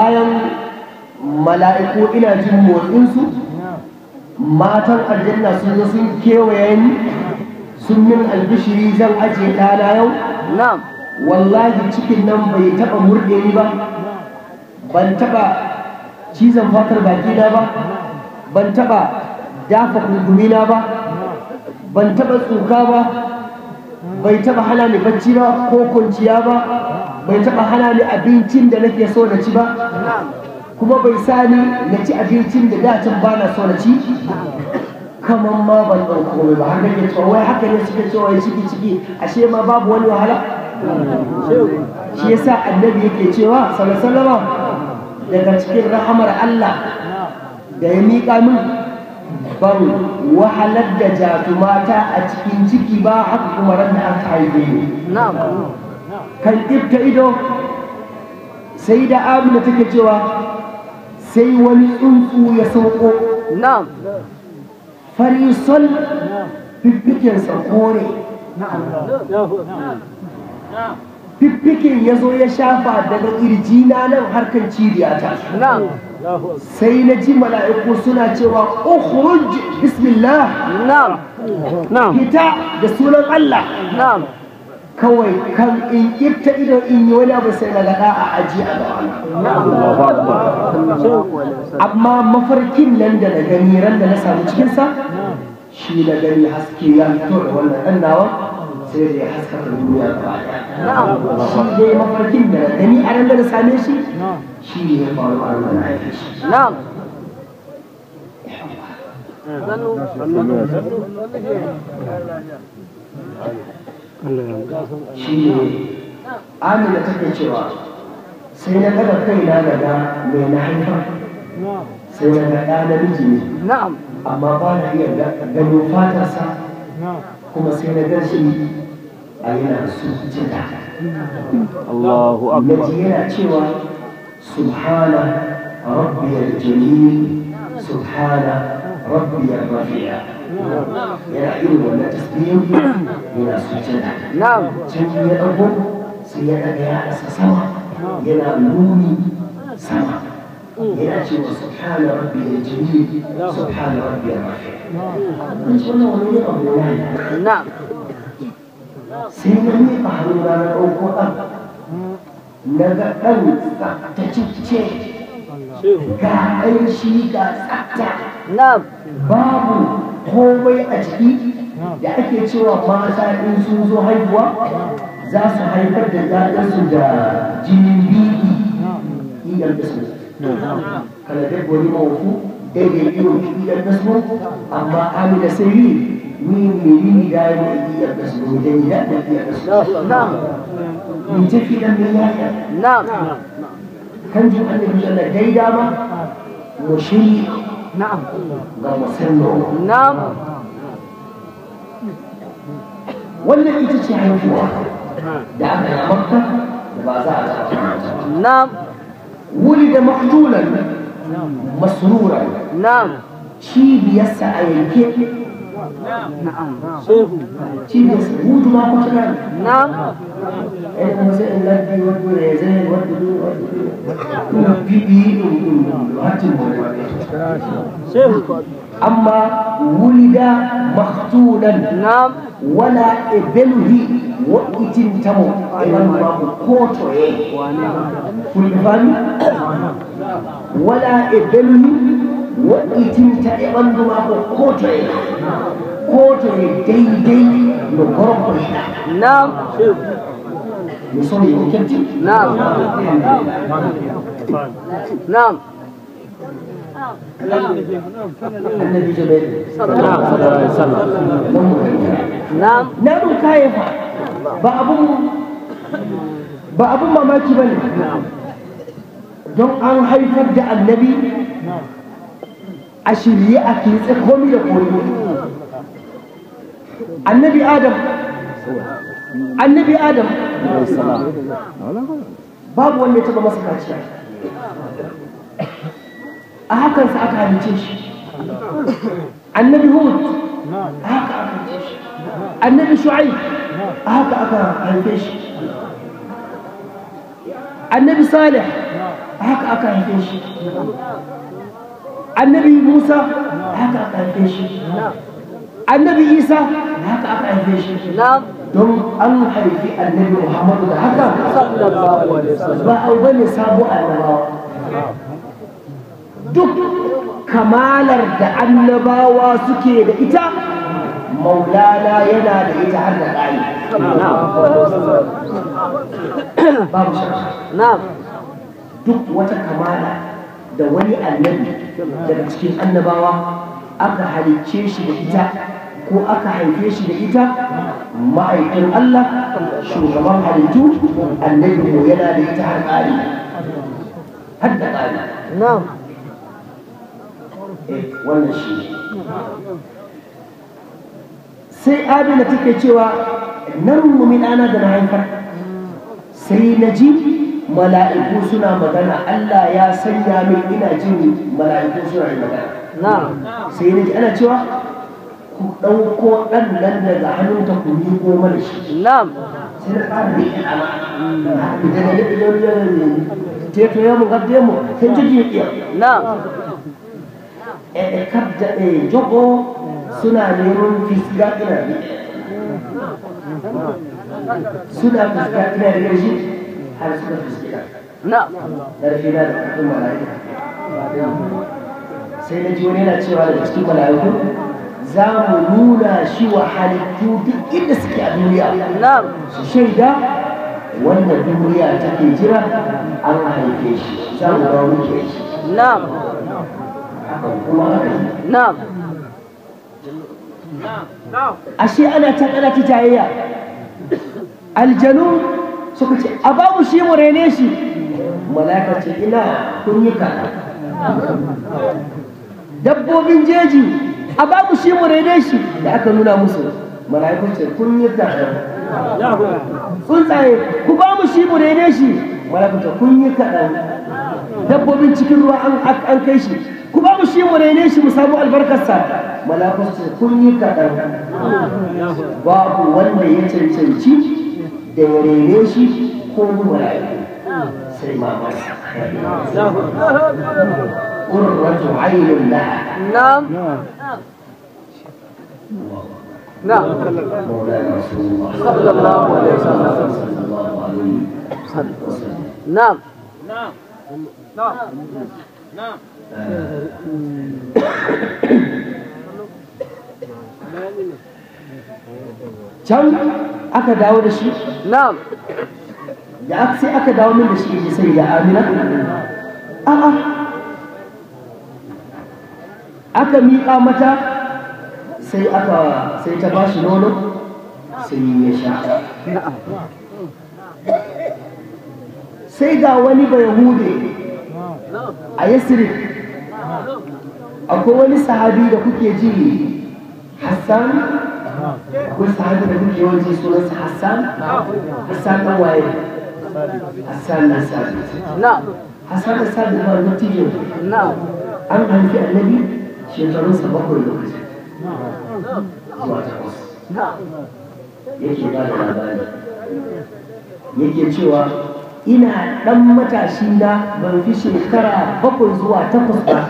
bayan mala'iku ina jin motsinsu, matan aljanna sun zo sun kewaye ni sun min albishiri zan ajiye ɗana yau. Wallahi cikin nan bai taɓa murɗe ni ba, ban taɓa cizon fatar bakina ba, ban taɓa dafa kungumina ba, ban taɓa tsuka ba, bai taɓa hana ni bacci ba ko kwanciya ba, bai taɓa hana ni abincin da nake so na ci ba, kuma bai sa ni na ci abincin da dacin ba na so na ci, kamar ma ban ɗauka komai ba. Har nake cewa wai haka ne suke cewa ya ciki ashe ma babu wani wahala. Shi yasa annabi yake cewa sallallahu alaihi wasallam daga cikin rahamar Allah da ya miƙa min ban wahalar da jatumata a cikin ciki ba, haka kuma ran da aka haife ni. Kan ƙifta ido sai da Amina take cewa sai wani tsuntsu ya sauko farisol fiffikensa kore, fiffiken ya zo ya shafa daga ƙirjina nan harkar cibiyata. Sai na ji mala'iku suna cewa ukhruj bismillah, fita da sunan Allah. Kawai kan in ƙifta ido in yi wani abu sai na gaɗa a aji a gaba. Amma mafarkin nan da na gani ran da na samu cikinsa shi na gani haske ya fito da wannan ɗan nawa sai da ya haskaka duniya gaba ɗaya. Shi dai mafarkin da na gani a ran da na same shi shi ne ya faru a ran da haife shi. Shi ne Amina take cewa sai na daga kaina daga mai na haifa sai na ga ɗa namiji ne, amma ba na iya gano fatarsa, kuma sai na gan shi a yana sujjada. Allahu Akbar. Naji yana cewa subhana rabbiyal jalil, subhana rabbiyal rafi'a. Yana irin wannan tasbihin yana sujjada. Can ya ɗago sai ya ɗaga yaɗasa sama yana nuni sama yana cewa subhana rabbiyal jalil, subhana rabbiyal rafi'a. Wannan wani abu ne. Sai na miƙa hannuna na ɗauko ɗan, na ga ɗan tsaftace ga ƙanshi ga tsafta, babu komai a jiki da ake cewa mata in sun zo haihuwa za su haifar da ƴaƴansu da jinin biki idan da su kala dai wani mawafu daidai iyo idan da su, amma Amina sai yi ni da ya yi idan da su da idan da su min tafi dan min yaya kan ji annabi sallallahu alaihi dama mushi ga musallo. Wannan ita ce haihuwa da aka yi Makka da ba za a taɓa. Wuli da mahjulan masruran, cibiyarsa a yanke. Cibiyarsa hutu ma kwatana. Ɗaya kuma sai in lafi wadda da ya zai wadda da bibi hatin أما ولد مختونا ولا إبله وإتن تمو إمام كوتو كل فان ولا إبله وإتن تمو كوتو كوتو دي دي نقرب نعم يصلي وكتي نعم نعم النبي جبريل صلى الله عليه وسلم نعم نعم كيف بأبو mamaki bane don an haifar da annabi a shirye a kitse komai da komai. annabi adam babu wanda ya taba masa kaciya, a hakan sa aka halice shi. Annabi Hud a haka aka halice shi. Annabi Shu'aib a haka aka halice shi. Annabi Salih haka aka haife shi. Annabi Musa haka aka haife shi. Annabi Isa haka aka haife shi. Don an haifi annabi Muhammadu da haka ba a bane sabo annabawa. Duk kamalar da annabawa suke da ita maulana yana da ita har da ƙari. Babu shakka. Duk wata kamala da wani annabi daga cikin annabawa aka halicce shi da ita ko aka haife shi da ita, ma'aikin Allah shugaban halittu annabi ko yana da ita har ƙari. Har da ƙari. Wannan shi sai Amina take cewa nan mumin ana da na haifar, sai na ji mala'iku suna magana. Allah ya sanya min ina jin mala'iku suna yin magana. Sai na ji ana cewa ku ɗauko ɗan nan daga hannunta ku yi goma da shi. Sai na ƙara da ita ana daga teto ya mu gadde mu sai jirgin iya kabda jogo suna neman fisga ina ne suna fisga ina da gaji har suka fisga ƙarfi na da ƙarfin mala'ika. sai na ji wani yana cewa daga cikin mala'iku za mu nuna shi wa halittu duk inda suke a duniya su shaida wanda duniya take jira an haife shi, za mu ba muke shi. Ashe ana ta jayayya. Aljanu suka ce a babu shi mu rene shi. Malaka ce ina kun yi kaɗa. Dabbobin jeji a babu shi mu rene shi da aka nuna musu. Malaka ce kun yi kaɗa. Tsuntsaye ku ba mu shi mu rene shi. Malaka ce kun yi kaɗa. Dabbobin cikin ruwa an kai shi. Ku ba mu shi mu rene shi mu samu albarkarsa. Malakun ce kun yi kaɗan. Babu wanda ya cancanci da ya rene shi ko mu mala'iku sai mamaki. Qurratu aynun laha. مولانا رسول الله صلى الله عليه وسلم. Can aka dawo da shi? Na'am. Da sai aka dawo min da shi sai da Amina? A'a. Aka miƙa mata sai ta ba shi nono sai ya sha. Na'am. Sai ga wani Bayahude a Yasrib, akwai wani sahabi da kuke ji Hassan, akwai sahabi da kuke yawan ji sunansa Hassan ɗan waye? Hassan na Sabit. Hassan na Sabit ba natijo. An haifi annabi shekarunsa 7 lokaci zuwa 8. Yake ba da labari, yake cewa ina ɗan matashi na ban fi shekara 7 zuwa 8 ba,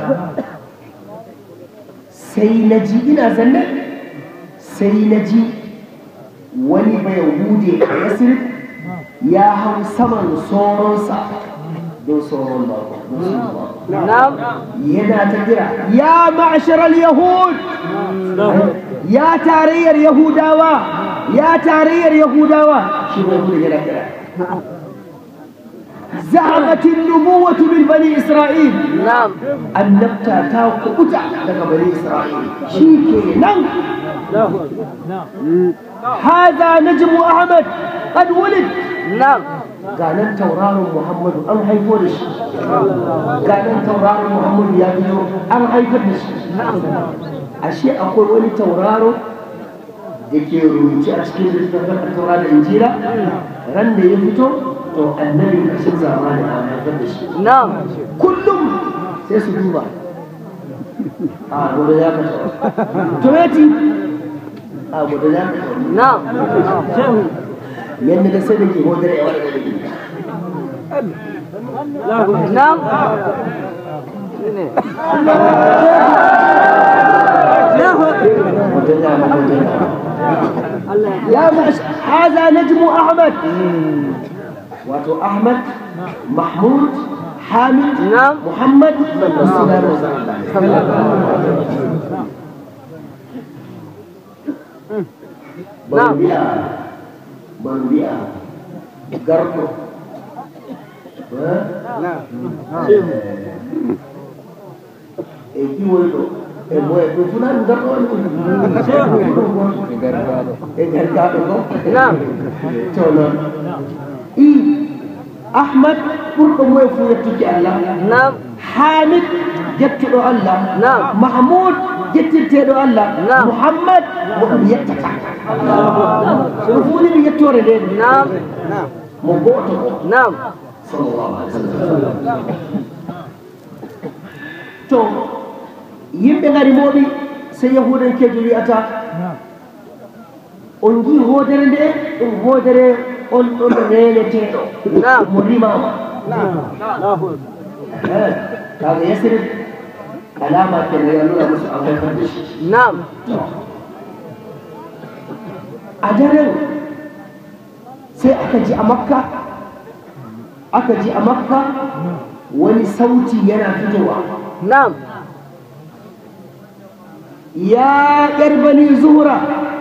sai na ji ina zanne sai na ji wani Bayahude a Yasrib ya hau saman soronsa don soron bako yana ta kira ya ma'asharal yahud, ya tarayyar yahudawa, ya tarayyar yahudawa. Shi Bayahude yana kira ذهبت النبوة من بني إسرائيل. نعم. النبتة تاكوتا لك بني إسرائيل. شيكي نعم. هذا نجم أحمد قد ولد. نعم. قال التوراة محمد أم حيفورش. قال التوراة محمد يا بيو أم حيفورش. نعم. أشياء أقول ولي التوراة يكي رويتي أشكي التوراة الإنجيلة رند يفتو to annabi ƙarshen zamani a haifar da shi. Na'am. Kullum sai su duba. A gobe ya ka tawa. Tomati. A gobe ya ka tawa. Na'am. Yadda da sai da ke hodar yawa da ke. نعم يا هذا نجم أحمد واتو أحمد محمود حامد نعم محمد رسول الله نعم بنبيا قرطو نعم ايكي ويدو ايكي فلان قرطو نعم أحمد بركم ويفو يتكي الله نعم حامد يتكي الله نعم محمود يتكي الله نعم محمد يتكي رفوني يتوري لين نعم نعم مبوطه نعم صلى الله عليه وسلم تو يمبي غاري موبي سيهودن كجولي أتا ongi hodere nde ɗum hodere on ɗon releteɗo mo rimama kaga yasiri alama kenan ya nuna musu an haifar da shi na'am a daren sai aka ji a makka wani sauti yana fitowa na'am ya ƴar bani zuhura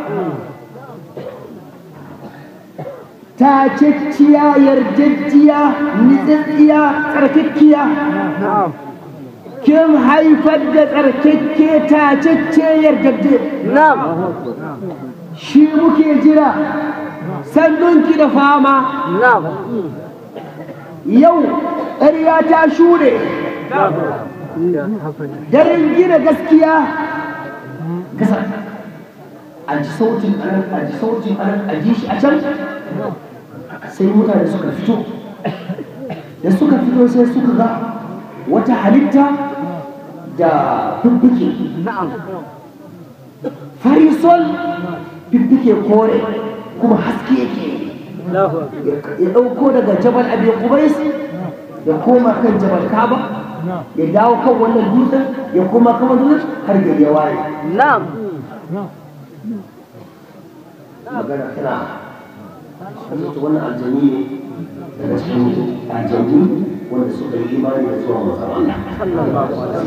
tacecciya yarjejjiya nitstsiya tsarkakkiya kin haifar da tsarkakke tacecce yarjejje shi muke jira sannunki da fama yau ƙarya ta shuɗe daren gina gaskiya a ji sautin anan a ji shi a can sai mutane suka fito da suka fito sai suka ga wata halitta da fiffike farisol fiffike kore kuma haske yake ya ɗauko daga jabal abi qubais ya koma kan jabal kaba ya dawo kan wannan dutsen ya koma kan wannan dutsen har gari ya waye magana tana wannan aljani ne daga cikin aljani wanda suka yi imani da zuwa matsala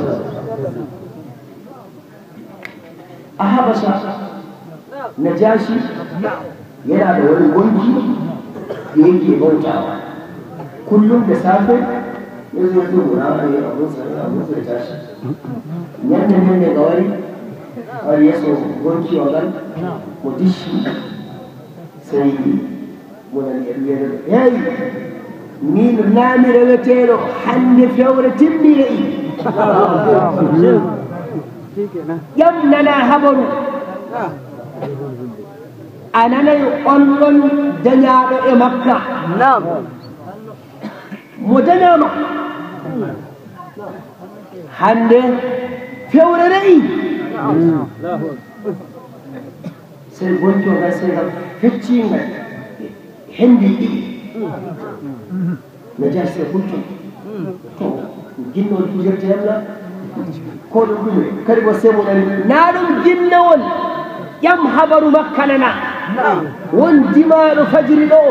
a habasha najashi yana da wani gunki da yake bautawa kullum da safe ya zo ya gura a yi abinsa ya tashi yannan ne ga wani ya so gunki wa gan mu dishi sai hey min namire wetero hande fewre timmire ƴamnana habaru ananayi on ɗon dañaɗo e makka mo dañama hande fewre re'i sey gontoga seygal feccingal hendi ɗiɗi no jar sey gonto to ginnoɗo tujirte yalla ko ɗum ɗume kadi ko semo ɗani na ɗum ginnawol ƴam habaru makka nana won dimaɗo fajiri ɗo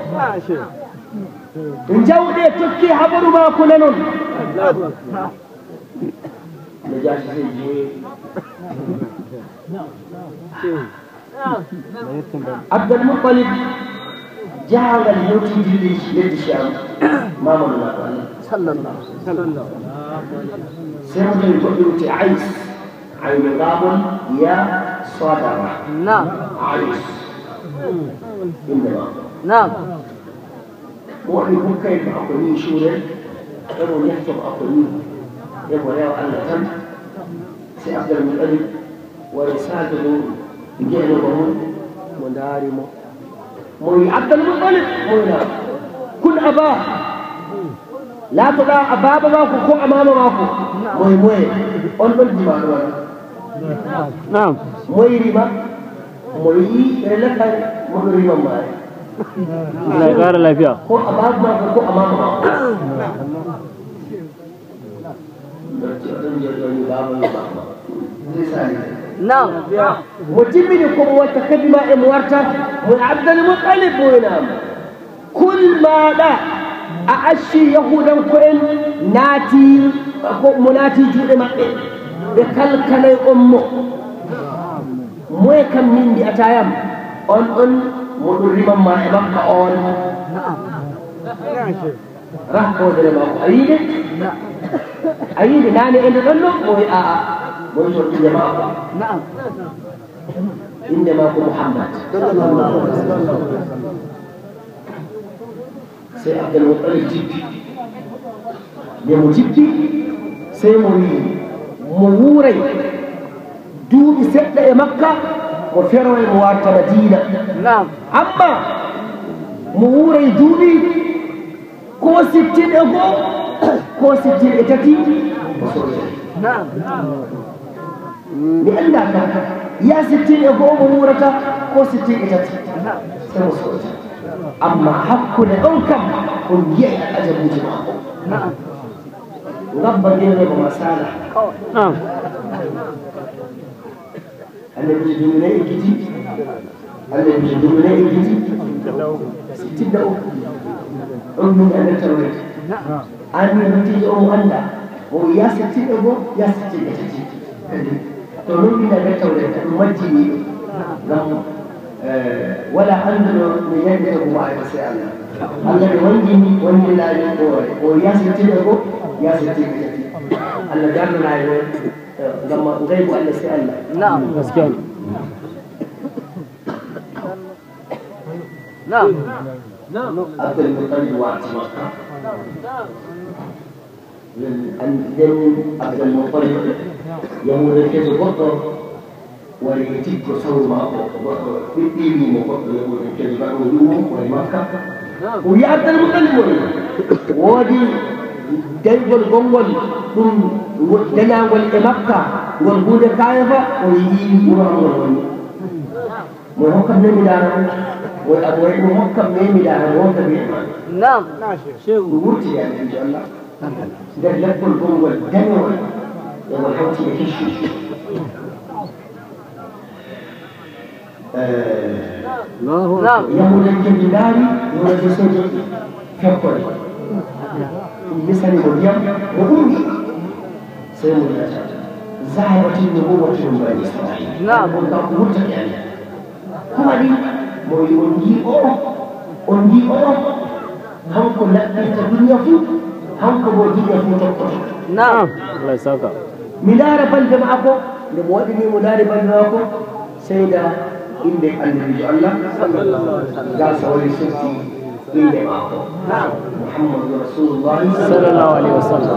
jawɗe tokki habaru mako nanon no jasi sey jeeyi Abdul Muttalib jahangal yewtidi leydi Sham Mamadou Nako sallallahu semo tawi goɗɗo witte Aïs ayno gaɓon ya Sadara Aïs inde ma mo waɗi fof kay ko akko ni suurel emo yetto ko akko ni emo rewa Allah tan si Abdul Muttalib wari saato ɗum jeeno ko mo ndaari mo wi Abdul Muttalib moyna kun aba laatoɗa a baaba maako ko a mama maako moye on ɗon dimaɗo wala moye rima mo yi relakay moɗo rima maare Allah ya kara lafiya ko a babu ma ko a mamu ba نعم وجبني كم وتكلم امورتا من عبد المطلب وينام كل ما لا أعشي يهودا كوين ناتي مناتي جود ما بكل كلي أمه موي كم من دي أتايم on مدرما ما يبقى on راح كودر ما أيده أيده ناني عند ذنو موي موي شو الجماعة نعم إنما هو محمد سي عبد المطلب جبي يمو جبي سي موري دوبي سيدة مكة وفروي موارد مدينة نعم أما موري دوبي كو ستين أبو كو ستين إتاتي نعم لأنك يا ستين أبو مورتا كو ستين إتاتي نعم أما حق لأنكم هم يأجل جماعه نعم رب دينه بمسالة نعم اللي بيجدون لي جديد اللي بيجدون لي جديد ستين دقيقة أمم أنا تروي نعم أنا بتيجي أنا هو يا ستين أبو يا ستين جديد تقولون لنا بتروي المجيء نعم ولا عندنا نجاة أبوه مسألة الله يوجهني وجه لا يقول ويا ستين أبو يا ستين الله جعلنا يقول لما غيبوا على سألة نعم مسكين نعم نعم عبد المطلب وعد مكة عندن عبد المطلب يوم ركز بطل وليتيك صوما بيبي مفضل يقول كذا يوم ومكة ويا عبد المطلب ودي جايب الجمل ثم دنا والمكة والجود كايفة ويجي وراه محكم نمدارم والأبواب محكم نمدارم وكبير نعم شيء ورتي يعني إن شاء الله ده لف الجمل دنا والحوتي يكشف نعم يقول الجبلاني يقول جسدي كفر مثل مريم وأمي سيقول ذهبت النبوة من بني إسرائيل نعم وتقول يعني هو دي موي أنجي هم كل الدنيا فيه هم كبودية فيه تقطع نعم الله يسعدك مدار بالجماعة لمودني مدار بالجماعة سيدا إنك النبي الله قال سوي سنتي إنك نعم محمد رسول الله صلى الله عليه وسلم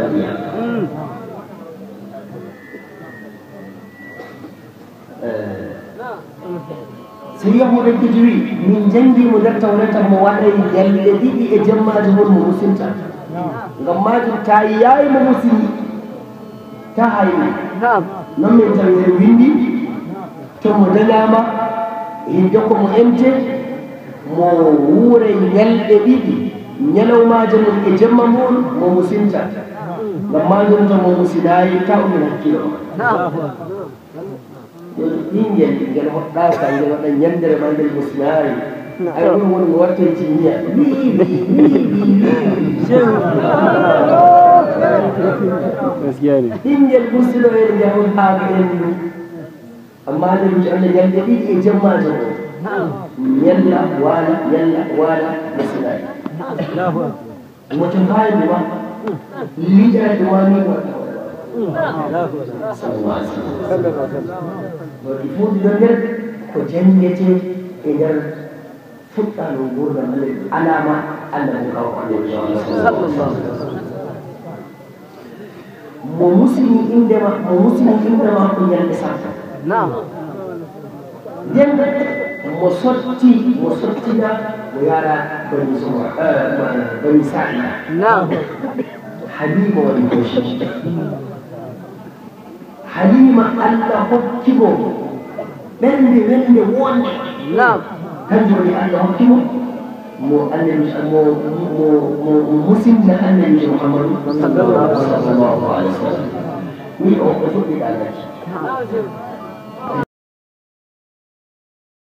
سيهم التجوي من جنبي مدرت ولتا موالي الذي أجمع جمهور المسلمين جماعة تاياي مسلمين تاهاي نعم نمن تاياي ويندي ثم دلما يجوكم أنت موري يلبي يلو ما جمع أجمع مسلمين لما جمع مسلمين تاو من الكيلو نعم Ingin kalau hotel saya nak nyender mandel musnari, aku mau buat cincin Ingin musnari yang hotel ini, amma ada macam yang jadi ijma jauh, yalla wala musnari. Macam mana dua, lihat dua ni buat. Beribu dengan kejadian ini futan umur dan alamat anda mengkawan Muslim indama punya kesalahan. Nah, dan musuti dah berada bani Sa'id. Nah, Habib wali Hashim. Halima Allah hokkibo bende wonde na'am تجري أن حكمه مسلم النبي محمد صلى الله عليه وسلم. ويقول لك